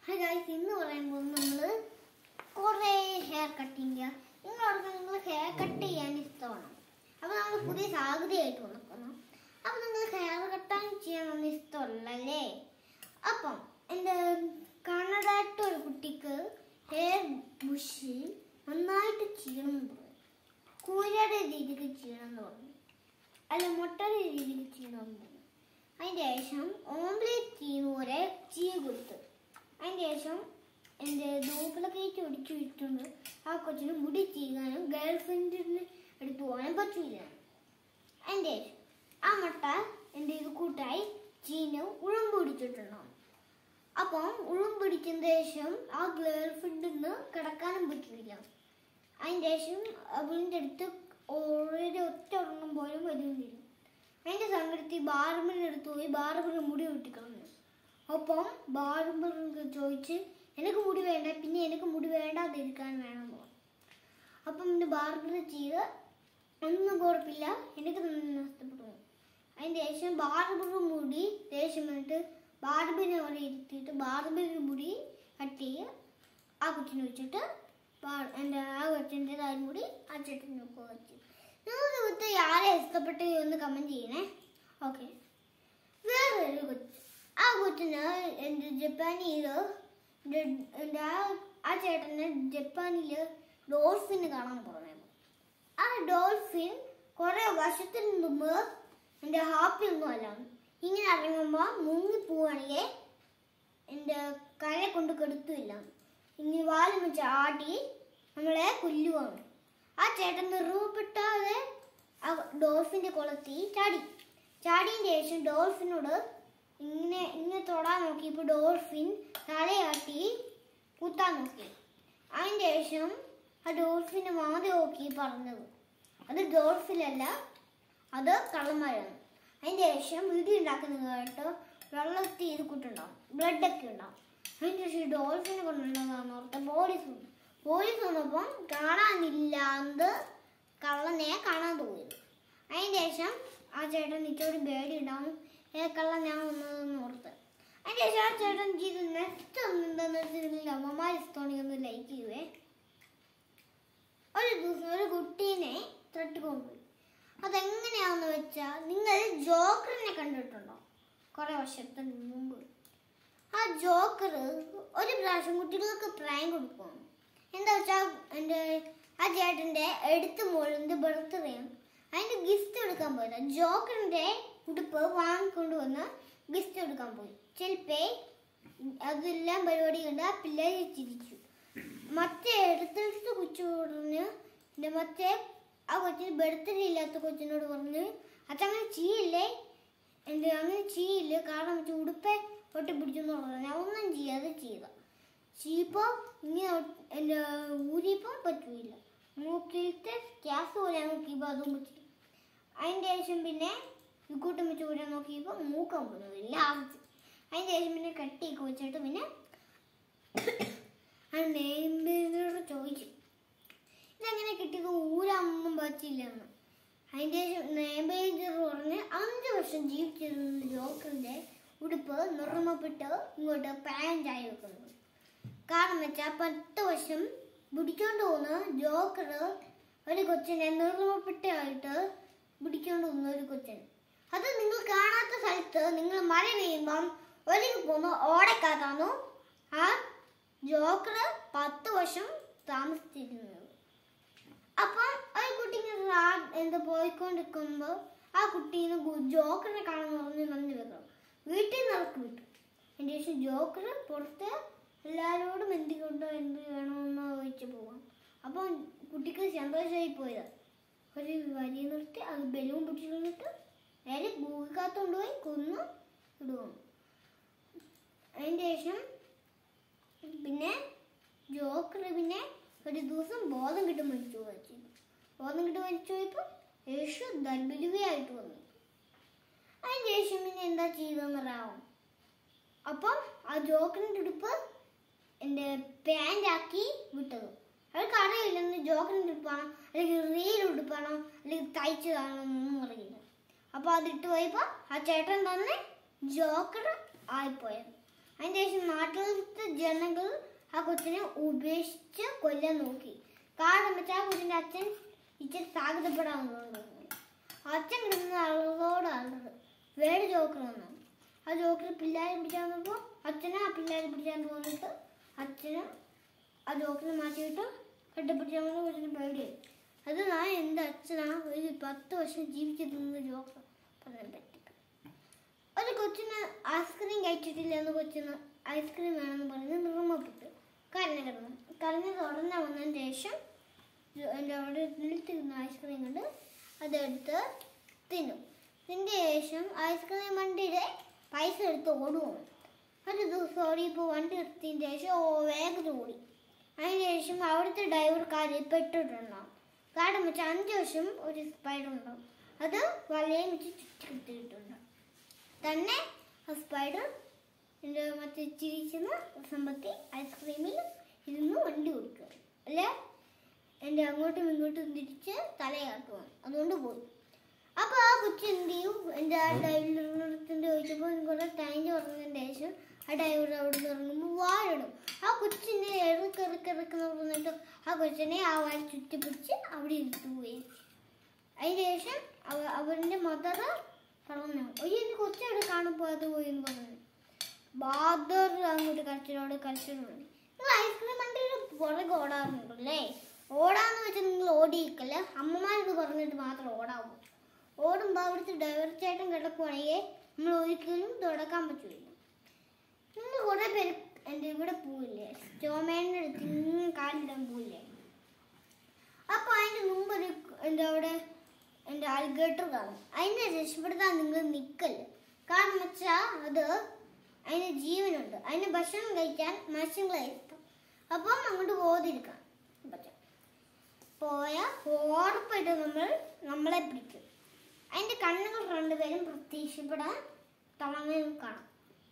Hi guys, ഇന്ന് പറയുമ്പോൾ നമ്മൾ കുറേ ഹെയർ കട്ടിങ്. നിങ്ങൾ ഹെയർ കട്ട് ചെയ്യാൻ ഇഷ്ടമാണ്. അപ്പോൾ നമ്മൾ പുതിയ സാധ്യതയായിട്ട് വന്നിരിക്കുന്നു. അപ്പോൾ നിങ്ങൾ ഹെയർ കട്ടാൻ ചെയ്യാനൊന്നും ഇഷ്ടമല്ലേ? അപ്പം എൻ്റെ കാണാതായിട്ട് ഒരു കുട്ടിക്ക് ഹെയർ ബുഷ് നന്നായിട്ട് ചെയ്യണം എന്ന് പറഞ്ഞു. കൂരയുടെ രീതിക്ക് ചെയ്യണം എന്ന് പറഞ്ഞു, അല്ല മുട്ടയുടെ രീതിക്ക് ചെയ്യണമെന്ന് പറഞ്ഞു. അതിൻ്റെ ശേഷം ഓംലേറ്റ് ചെയ്യുന്നവരെ ചെയ്യ കൊടുത്തു. അതിൻ്റെ ശേഷം എൻ്റെ ധൂപ്പിലൊക്കെ ഒടിച്ചു വിട്ടുണ്ട്. ആ കൊച്ചിന് മുടി ചെയ്യാനും ഗേൾ ഫ്രണ്ടിന് എടുത്തു പോകാനും പറ്റില്ല. അതിൻ്റെ ശേഷം ആ മുട്ട എൻ്റെ ഇത് കൂട്ടായി ചീന് ഉളുമ്പ് പിടിച്ചിട്ടുണ്ടാവും. അപ്പം ഉളുമ്പ് പിടിച്ചതിന് ശേഷം ആ ഗേൾ ഫ്രണ്ടിൽ നിന്ന് കിടക്കാനും പറ്റില്ല. അതിൻ്റെ ശേഷം അവൻ്റെ അടുത്ത് ഓൾറെഡി ഒറ്റ ഉറങ്ങും പോലും വരുന്നില്ല. അതിൻ്റെ സങ്കടത്തിൽ ബാർബറിൻ്റെ അടുത്ത് പോയി ബാർബറിന് മുടി വെട്ടിക്കളഞ്ഞു. അപ്പം ബാർബറിന് ചോദിച്ച് എനിക്ക് മുടി വേണ്ട, പിന്നെ എനിക്ക് മുടി വേണ്ടാതിരിക്കാൻ വേണമെന്ന് പറഞ്ഞു. അപ്പം പിന്നെ ബാർബർ ചെയ്ത് ഒന്നും കുഴപ്പമില്ല, എനിക്ക് നഷ്ടപ്പെട്ടു. അതിൻ്റെ ശേഷം ബാർബർ മുടി ദേഷ്യം വന്നിട്ട് ബാർബറിനെ അവിടെ ഇരുത്തിയിട്ട് ബാർബറിൻ്റെ മുടി കട്ട് ചെയ്യുക. ആ കൊച്ചിനെ വെച്ചിട്ട് എൻ്റെ ആ കൊച്ചിൻ്റെതായ മുടി ആ ചേട്ടന് വെച്ച്. നിങ്ങൾക്ക് ആരെ ഇഷ്ടപ്പെട്ട് ഒന്ന് കമൻറ്റ് ചെയ്യണേ. ഓക്കെ, വേറൊരു കൊച്ച്, ആ കൊച്ചിന് എൻ്റെ ജപ്പാനിൽ എൻ്റെ ആ ചേട്ടന് ജപ്പാനിൽ ഡോൾഫിൻ കാണാൻ പറഞ്ഞു. ആ ഡോൾഫിൻ കുറേ വർഷത്തിന് മുമ്പ് എൻ്റെ ഹാപ്പി ഒന്നും അല്ല, ഇങ്ങനെ ഇറങ്ങുമ്പോൾ മുങ്ങിപ്പോവാണെങ്കിൽ എൻ്റെ കരയെ കൊണ്ട് കെടുത്തില്ല, ഇനി വാലും വെച്ച് ആട്ടി നമ്മളെ കൊല്ലുവാണ്. ആ ചേട്ടൻ നിർവപ്പെട്ടാതെ ആ ഡോൾഫിൻ്റെ കുളത്തിൽ ചാടിയതിന് ശേഷം ഡോൾഫിനോട് ഇങ്ങനെ തൊടാൻ നോക്കിയപ്പോൾ ഡോൾഫിൻ തലയാട്ടി കുത്താൻ നോക്കി. അതിൻ്റെ ശേഷം ആ ഡോൾഫിൻ്റെ മാതി നോക്കി പറഞ്ഞത് അത് ഡോൾഫിനല്ല, അത് കള്ളന്മാരാണ്. അതിൻ്റെ ശേഷം വീഡിയോ ഉണ്ടാക്കുന്നതായിട്ട് വെള്ളത്തിൽ ഇത് കൂട്ടുണ്ടാവും, ബ്ലഡൊക്കെ ഉണ്ടാവും. അതിൻ്റെ ശേഷം ഡോൾഫിനെ കൊണ്ടുണ്ടാകാന്ന് ഓർത്ത് പോലീസ് വന്നപ്പം കാണാനില്ല, അത് കള്ളനെ കാണാൻ പോയത്. അതിൻ്റെ ശേഷം ആ ചേട്ടൻ ഇച്ചോട് പേടി ഉണ്ടാവും, കള്ളൻ ഞാൻ വന്നതെന്ന് ഓർത്ത്. അതിൻ്റെ ശേഷം ആ ചേട്ടൻ ചെയ്ത് നെക്സ്റ്റ് എന്താണെന്ന് വെച്ചിട്ടുണ്ടെങ്കിൽ അമ്മമാർ ഇഷ്ടമാണെങ്കിൽ ഒന്ന് ലൈക്ക് ചെയ്യുവേ. ഒരു ദിവസം ഒരു കുട്ടീനെ തട്ടിക്കൊണ്ടുപോയി. അതെങ്ങനെയാണെന്ന് വെച്ചാൽ, നിങ്ങൾ ജോക്കറിനെ കണ്ടിട്ടുണ്ടോ? കുറേ വർഷത്തിന് മുമ്പ് ആ ജോക്കർ ഒരു പ്രാവശ്യം കുട്ടികൾക്ക് പ്രായം കൊടുക്കും. എന്താ വെച്ചാൽ ആ ചേട്ടൻ്റെ എടുത്ത് മോളിൻ്റെ ബർത്ത്ഡേ അതിൻ്റെ ഗിഫ്റ്റ് എടുക്കാൻ പോയത്. ജോക്കറിൻ്റെ ഉടുപ്പ് വാങ്ങിക്കൊണ്ടുവന്ന് ഗിഫ്റ്റ് എടുക്കാൻ പോയി. ചിലപ്പോൾ അതെല്ലാം പരിപാടി കണ്ട് ആ പിള്ളേരെ ചിരിച്ചു. മറ്റേ എടുത്തെടുത്ത് കൊച്ചു പറഞ്ഞ് മറ്റേ ആ കൊച്ചിന് ബർത്ത്ഡേ ഇല്ലാത്ത കൊച്ചിനോട് പറഞ്ഞ് അതങ്ങനെ ചെയ്യില്ലേ, അങ്ങനെ ചെയ്യില്ല, കാരണം വെച്ചാൽ ഉടുപ്പെ ഒട്ടി പിടിച്ചെന്ന് പറഞ്ഞാൽ ഞാൻ ഒന്നും ചെയ്യാതെ ചീപ്പോൾ ഇങ്ങനെ എൻ്റെ ഊരിയപ്പം പറ്റില്ല. മൂക്കിലത്തെ ഗ്യാസ് പോലെ നോക്കിയപ്പോൾ അതും പറ്റി. അതിൻ്റെ ശേഷം പിന്നെ കൂട്ടം വെച്ച് ഊരാൻ നോക്കിയപ്പോൾ മൂക്കാൻ പോകുന്നില്ല ആവശ്യം. അതിൻ്റെ ശേഷം പിന്നെ കട്ടിയൊക്കെ വെച്ചിട്ട് പിന്നെ ആ നെയ്മ്പേനോട് ചോദിച്ചു ഇതെങ്ങനെ കിട്ടിയത്, ഊരാനൊന്നും പറ്റില്ലെന്ന്. അതിൻ്റെ ശേഷം നെയ്മ്പേജർ പറഞ്ഞ് 5 വർഷം ജീവിച്ചിരുന്ന ജോക്കറിൻ്റെ ഉടുപ്പ് നിർമ്മപ്പെട്ട് ഇങ്ങോട്ട് പാൻറ്റായി വെക്കുന്നത്. കാരണം വെച്ചാൽ 10 വർഷം പിടിച്ചോണ്ട് പോകുന്ന ജോക്കർ ഒരു കൊച്ചിനെ നിർമ്മപ്പെട്ടായിട്ട് പിടിച്ചോണ്ട് പോകുന്ന ഒരു കൊച്ചിന്. അത് നിങ്ങൾ കാണാത്ത സ്ഥലത്ത് നിങ്ങൾ മഴ പെയ്യുമ്പം ഒലിക്ക് പോകുന്ന ഓടക്കാത്താന്നു ആ ജോക്കർ 10 വർഷം താമസിച്ചിരുന്നത്. അപ്പം ആ കുട്ടി എന്താ പോയിക്കൊണ്ടിരിക്കുമ്പോൾ ആ കുട്ടീനെ ജോക്കറിനെ കാണാൻ പറഞ്ഞ് നന്ദി വെക്കണം. വീട്ടിൽ നിന്ന് ഇറക്കി വിട്ടു. അതിൻ്റെ ശേഷം ജോക്കർ പുറത്ത് എല്ലാവരോടും എന്ത് വേണമെന്ന് ചോദിച്ചു പോകാം. അപ്പം കുട്ടിക്ക് സന്തോഷമായി പോയത്. ഒരു വരി നിർത്തി അത് ബലൂൺ പിടിച്ചിട്ട് നേരെ ഭൂമിക്കകത്ത് കൊണ്ടുപോയി കൊന്നു ഇടുവാണ്. അതിൻ്റെ ശേഷം പിന്നെ ജോക്കർ പിന്നെ ഒരു ദിവസം ബോധം കിട്ടി മരിച്ചു പോയപ്പോൾ യേശു ദർബലുവിയായിട്ട് വന്നു. അതിൻ്റെ ശേഷം പിന്നെ എന്താ ചെയ്തെന്നറിയാവും. അപ്പം ആ ജോക്കറിൻ്റെ ഉടുപ്പ് എൻ്റെ പാൻറ്റാക്കി വിട്ടത്. അവർക്ക് അറിയില്ലെന്ന് ജോക്കറിൻ്റെ ഉടുപ്പാണോ അല്ലെങ്കിൽ റിയൽ ഉടുപ്പാണോ അല്ലെങ്കിൽ തയ്ച്ചതാണോ എന്നൊന്നും അറിയില്ല. അപ്പോൾ അതിട്ട് പോയപ്പോൾ ആ ചേട്ടൻ തന്നെ ജോക്കർ ആയിപ്പോയത്. അതിന് ശേഷം നാട്ടിലത്തെ ജനങ്ങൾ ആ കൊച്ചിനെ ഉപേക്ഷിച്ച് കൊല്ലാൻ നോക്കി. കാരണം വെച്ചാൽ ആ കൊച്ചിന്റെ അച്ഛൻ ഇച്ചിരി സാധ്യതപ്പെടാവുന്നതുകൊണ്ട് അച്ഛൻ കിടന്ന ആളുകളോട് ആളുകൾ വേറെ ജോക്കർ വന്നു. ആ ജോക്കർ പിള്ളേരെ പിടിക്കാൻ വന്നപ്പോൾ അച്ഛനെ ആ പിള്ളേരെ പിടിക്കാൻ തോന്നിട്ട് അച്ഛന് ആ ജോക്കറിനെ മാറ്റിയിട്ട് കെട്ടിപ്പിടിച്ചാൽ വന്ന കൊച്ചിന് പേടിയായി. അത് ഞാൻ എൻ്റെ അച്ഛനാ ഒരു 10 വർഷം ജീവിച്ചിരുന്ന ജോക്കർ പറയാൻ പറ്റി. ഒരു കൊച്ചിന് ഐസ്ക്രീം കഴിച്ചിട്ടില്ല എന്ന് കൊച്ചിന് ഐസ്ക്രീം വേണമെന്ന് പറഞ്ഞ് നിർമ്മപ്പെട്ടു. കരഞ്ഞ് തുടർന്ന് വന്നതിന് ശേഷം എൻ്റെ അവിടെ നിൽത്തിരുന്ന ഐസ്ക്രീം കൊണ്ട് അതെടുത്ത് തിന്നു. ഇതിൻ്റെ ശേഷം ഐസ്ക്രീം വണ്ടിയുടെ പൈസ എടുത്ത് ഓടുകയാണ്. ഒരു ദിവസം ഓടിയപ്പോൾ വണ്ടി എടുത്തതിന് ശേഷം വേഗത്തിൽ ഓടി. അതിന് ശേഷം അവിടുത്തെ ഡ്രൈവർ കാര്യം പെട്ടിട്ടുണ്ടാവും. കാരണം വെച്ചാൽ 5 വർഷം ഒരു സ്പൈഡർ ഉണ്ടാവും. അത് വലയം വെച്ച് ചുറ്റിക്കിട്ടിട്ടുണ്ട്. തന്നെ ആ സ്പൈഡർ എൻ്റെ മറ്റേ ചിരിക്കുന്ന സമ്പത്തി ഐസ്ക്രീമിൽ ഇരുന്ന് വണ്ടി ഓടിക്കുക അല്ലേ എൻ്റെ അങ്ങോട്ടും ഇങ്ങോട്ടും തിരിച്ച് തലയാട്ടുവാണ്. അതുകൊണ്ട് പോയി. അപ്പോൾ ആ കൊച്ചു എന്ത് ചെയ്യും, എൻ്റെ ആ ഡ്രൈവറിൻ്റെ ചോദിച്ചപ്പോൾ കുറേ ടൈം പറഞ്ഞതിന് ശേഷം ആ ഡ്രൈവർ അവിടെ നിന്ന് ഇറങ്ങുമ്പോൾ വാഴിടും. ആ കൊച്ചിനെ ഇറക്കിറക്കുന്ന പറഞ്ഞിട്ട് ആ കൊച്ചിനെ ആ വാഴ ചുറ്റിപ്പിടിച്ച് അവിടെ ഇരുത്തു പോയി. അതിന് ശേഷം അവരുടെ മദർ പറഞ്ഞു, ഒയ്യോ എൻ്റെ കൊച്ചവിടെ കാണുമ്പോൾ പോയി എന്ന് പറഞ്ഞു. ബാദർ അങ്ങോട്ട് കളിച്ചിട്ടുണ്ട്. നിങ്ങൾ ഐസ്ക്രീം വണ്ടിയുടെ പുറകെ ഓടാറുണ്ടല്ലേ? ഓടാന്ന് വെച്ചാൽ നിങ്ങൾ ഓടിയിക്കല്ല, അമ്മമാരോട് പറഞ്ഞിട്ട് മാത്രം ഓടാവൂ. ഓടുമ്പോൾ അവിടുത്തെ ഡ്രൈവർ ചേട്ടൻ കിടക്കുവാണെങ്കിൽ നമ്മൾ ഒരിക്കലും തുടക്കാൻ പറ്റില്ല. നിങ്ങൾ കുറേ പേര് എൻ്റെ ഇവിടെ പോവില്ലേ, ചോമേൻ്റെ അടുത്ത് കാലിടാൻ പോവില്ലേ? അപ്പോൾ അതിൻ്റെ മുമ്പ് എൻ്റെ അവിടെ എൻ്റെ അൽഗേറ്റർ കാണും. അതിനെ രക്ഷപ്പെടുത്താൻ നിങ്ങൾ നിൽക്കല്ലേ. കാരണം വെച്ചാൽ അത് അതിന് ജീവനുണ്ട്. അതിന് ഭക്ഷണം കഴിക്കാൻ മത്സ്യങ്ങളെ ഇഷ്ടം. അപ്പം അങ്ങോട്ട് പോകാതിരിക്കാൻ പറ്റും. പോയാൽ ഉറപ്പായിട്ട് നമ്മളെ പിടിക്കും. അതിൻ്റെ കണ്ണുകൾ 2 പേരും പ്രത്യക്ഷപ്പെടാൻ തളങ്ങി കാണാം.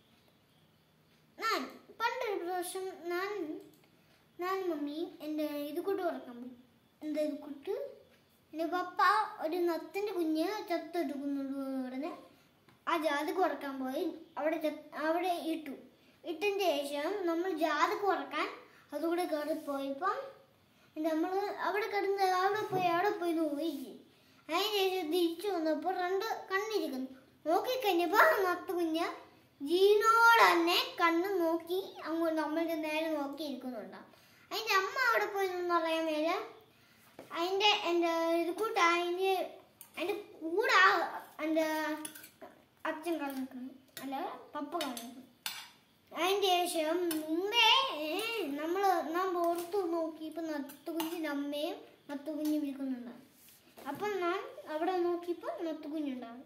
ഞാൻ പണ്ടൊരു പ്രാവശ്യം ഞാൻ മമ്മിയും എൻ്റെ ഇത് കൂട്ട് ഉറക്കാൻ പോയി. എന്താ ഇത് കൂട്ട് എൻ്റെ പപ്പ ഒരു നത്തിൻ്റെ കുഞ്ഞ് ചത്തെടുക്കുന്നത് പറഞ്ഞ് ആ ജാതിക്ക് ഉറക്കാൻ പോയി. അവിടെ ഇട്ടതിന് ശേഷം നമ്മൾ ജാതിക്ക് ഉറക്കാൻ അതുകൂടെ കയറിപ്പോയപ്പം നമ്മൾ അവിടെ പോയി നോക്കി. അതിന് ശേഷം തിരിച്ചു വന്നപ്പോൾ 2 കണ്ണിരിക്കുന്നു. നോക്കിക്കഴിഞ്ഞപ്പോൾ നത്ത് കുഞ്ഞ് ജീവനോട് തന്നെ കണ്ണ് നോക്കി അങ്ങോട്ട് നമ്മളുടെ നേരെ നോക്കിയിരിക്കുന്നുണ്ടാവും. അതിൻ്റെ അമ്മ അവിടെ പോയി എന്ന് പറയാൻ മേലെ അതിൻ്റെ ഇത് കൂട്ട് അതിൻ്റെ കൂടെ എൻ്റെ അച്ഛൻ കളിക്കുന്നു അല്ല പപ്പ കളിക്കുന്നു. അതിൻ്റെ ശേഷം മുമ്പേ ഞാൻ പുറത്ത് നോക്കി ഇപ്പം നത്തുകുഞ്ഞിൻ്റെ അമ്മയും നത്തുകുഞ്ഞും വിളിക്കുന്നുണ്ടാവും. അപ്പം ഞാൻ അവിടെ നോക്കിയപ്പോൾ നത്തുകുഞ്ഞുണ്ടാവും.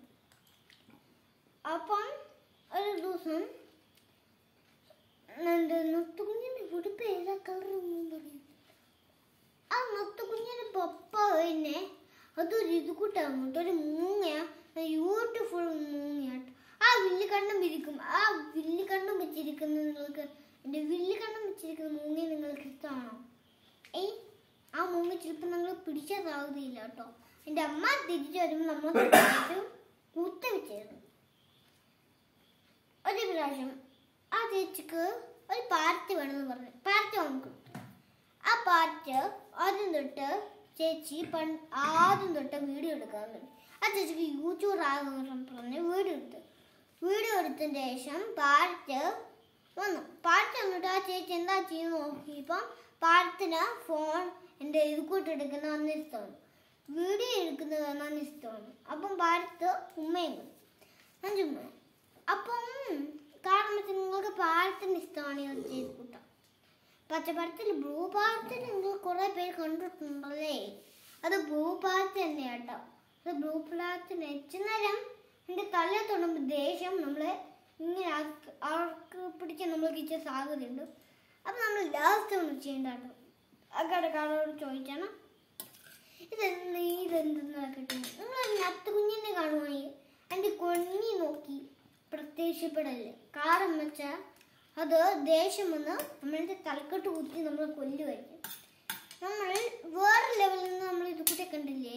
അപ്പം ഒരു ദിവസം നത്തുകുഞ്ഞിൻ്റെ ഉടുപ്പ് ഏതാ കളറൊന്നും പറയും. ആ നത്തുകുഞ്ഞിൻ്റെ പപ്പ പിന്നെ അതൊരു ഇത് കൂട്ടാകുന്നുണ്ട്. ഒരു മൂങ്ങ ബ്യൂട്ടിഫുൾ മൂങ്ങയാട്ടോ. ആ വില്ലുകണ്ണം വിരിക്കും. ആ വില്ലുകണ്ണം വെച്ചിരിക്കുന്ന നിങ്ങൾക്ക് എൻ്റെ വില്ലുകണ്ണം വെച്ചിരിക്കുന്ന മൂങ്ങ നിങ്ങൾക്ക് ഇഷ്ടമാണോ? ആ മൂങ്ങ ചിലപ്പോൾ നിങ്ങൾ പിടിച്ചതാവുകയില്ല കേട്ടോ. എൻ്റെ അമ്മ തിരിച്ചു വരുമ്പോൾ നമ്മൾ കുത്ത വെച്ചായിരുന്നു. ഒരു പ്രാവശ്യം ആ ചേച്ചിക്ക് ഒരു പാർട്ടി വേണമെന്ന് പറഞ്ഞു. പാർട്ടി വാങ്ങിക്കൊടുത്തു. ആ പാർട്ടി ആദ്യം തൊട്ട് ചേച്ചി ആദ്യം തൊട്ട് വീഡിയോ എടുക്കാൻ തുടങ്ങി. ആ ചേച്ചിക്ക് യൂട്യൂബർ ആകുന്ന പറഞ്ഞ് വീഡിയോ എടുത്തതിന് ശേഷം പാർട്ടി വന്നിട്ട് ആ ചേച്ചി എന്താ ചെയ്യുന്ന നോക്കിയപ്പം പാർട്ടിന് ഫോൺ എൻ്റെ ഇത് കൂട്ടെടുക്കുന്ന അന്ന് ഇഷ്ടമാണ്, വീഡിയോ എടുക്കുന്നത് അന്ന് ഇഷ്ടമാണ്. അപ്പം പാർട്ട് ഉമ്മയും ചുമ്മ. അപ്പം കാരണം വെച്ചാൽ നിങ്ങൾക്ക് പാർട്ടിന് ഇഷ്ടമാണ് അത് ചെയ്ത് കൂട്ടാം. പച്ചപ്പടത്തിൽ ബ്ലൂ പാർട്ടി നിങ്ങൾ കുറേ പേര് കണ്ടിട്ടുണ്ടല്ലേ? അത് ബ്ലൂ പാർട്ടി തന്നെയാട്ടോ. അത് ബ്ലൂ പാർട്ടി നെച്ചുന്നേരം എൻ്റെ തല തൊടുമ്പോൾ ദേഷ്യം നമ്മളെ ഇങ്ങനെ ആർക്ക് പിടിക്കാൻ നമ്മൾക്ക് ഇച്ചിരി സാധ്യതയുണ്ട്. അപ്പം നമ്മൾ ലാസ്റ്റ് ഒന്ന് ചെയ്യേണ്ട കേട്ടോ. ആ കടക്കാരോട് ചോദിച്ചാണ് ഇതെന്തെന്നാ കിട്ടുന്നത്. നിങ്ങൾ നത്ത് കുഞ്ഞിനെ കാണുവാണെങ്കിൽ എൻ്റെ കൊഞ്ഞി നോക്കി പ്രത്യക്ഷപ്പെടല്ലേ. കാരണം വെച്ചാൽ അത് ദേഷ്യം വന്ന് നമ്മളുടെ തലക്കെട്ട് കുത്തി നമ്മൾ കൊല്ലുമായിരിക്കും. നമ്മൾ വേറെ ലെവലിൽ നിന്ന് നമ്മൾ ഇത് കൂടെ കണ്ടില്ലേ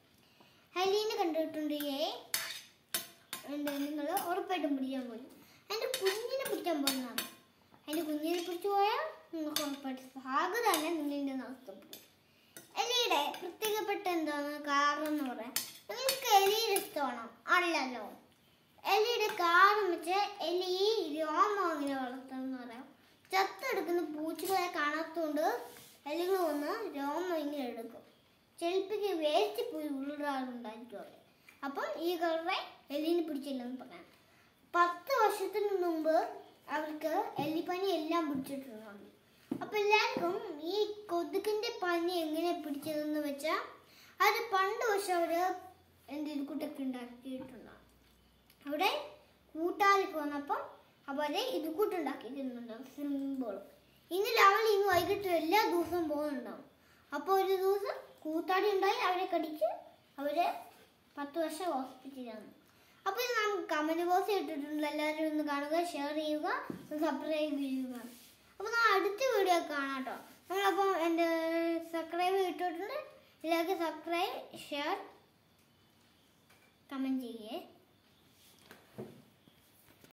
ഹലീനെ കണ്ടിട്ടുണ്ടെങ്കിൽ നിങ്ങൾ ഉറപ്പായിട്ടും പിടിക്കാൻ പോയി. അതിന്റെ കുഞ്ഞിനെ പിടിക്കാൻ പോകുന്നതാണ്. അതിന്റെ കുഞ്ഞിനെ പിടിച്ചു പോയാൽ നിങ്ങൾക്ക് ഉറപ്പായിട്ട് ഭാഗം തന്നെ നിങ്ങളുടെ നഷ്ടപ്പെടും. എലിയുടെ പ്രത്യേകപ്പെട്ട എന്താണ് കാരണം എന്ന് പറയാം. നിങ്ങൾക്ക് എലിയുടെ ഇഷ്ടമാണോ? അല്ലല്ലോ. എലിയുടെ കാരണം വെച്ചാൽ എലി രോമം അങ്ങനെ വളർത്തണമെന്ന് പറയാം. ചത്തെടുക്കുന്ന പൂച്ചകളെ കാണാത്തതുകൊണ്ട് എലികൾ വന്ന് രോമം ഇങ്ങനെ എടുക്കും. ചിലപ്പിക്ക് വേസ്റ്റ് പോയി ഉള്ളാറുണ്ടായിരിക്കും അവിടെ. അപ്പം ഈ കളറെ എലിനെ പിടിച്ചില്ലെന്ന് പറയാം. 10 വർഷത്തിന് മുമ്പ് അവർക്ക് എലിപ്പനി എല്ലാം പിടിച്ചിട്ടുണ്ട്. അപ്പൊ എല്ലാവർക്കും ഈ കൊതുകിന്റെ പനി എങ്ങനെ പിടിച്ചതെന്ന് വെച്ചാൽ അത് പണ്ട് പക്ഷെ അവര് എന്തെങ്കിലും കൂട്ടൊക്കെ ഉണ്ടാക്കിയിട്ടുണ്ടാവും. അവിടെ കൂട്ടാളിക്ക് വന്നപ്പോൾ അവരെ ഇത് കൂട്ടുണ്ടാക്കിയിട്ടുണ്ടാവും സിമ്പിൾ. ഇന്ന് രാവിലെ ഇന്ന് വൈകിട്ട് എല്ലാ ദിവസവും പോകുന്നുണ്ടാവും. അപ്പോൾ ഒരു ദിവസം കൂത്താടി ഉണ്ടായി അവരെ കടിച്ച് അവര് 10 വർഷം ഹോസ്പിറ്റലാണ്. അപ്പോൾ ഇത് നമുക്ക് കമന്റ് ബോക്സ് ഇട്ടിട്ടുണ്ട്. എല്ലാവരും ഒന്ന് കാണുക, ഷെയർ ചെയ്യുക, സബ്സ്ക്രൈബ് ചെയ്യുക. അപ്പോൾ നമ്മൾ അടുത്ത വീഡിയോ കാണാം കേട്ടോ. നമ്മളപ്പോൾ എൻ്റെ സബ്സ്ക്രൈബ് ഇട്ടിട്ടുണ്ട്. എല്ലാവർക്കും സബ്സ്ക്രൈബ്, ഷെയർ, കമന്റ് ചെയ്യേ.